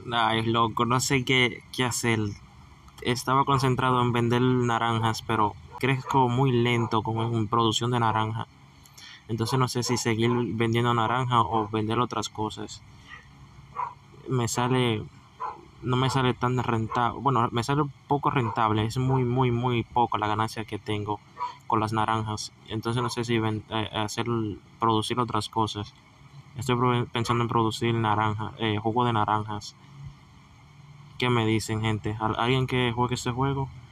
Ay, loco, no sé qué hacer. Estaba concentrado en vender naranjas, pero crezco muy lento con producción de naranja. Entonces no sé si seguir vendiendo naranja o vender otras cosas. Me sale, no me sale tan rentable. Bueno, me sale poco rentable. Es muy poco la ganancia que tengo con las naranjas. Entonces no sé si producir otras cosas. Estoy pensando en producir jugo de naranjas. ¿Qué me dicen, gente? ¿Alguien que juegue este juego?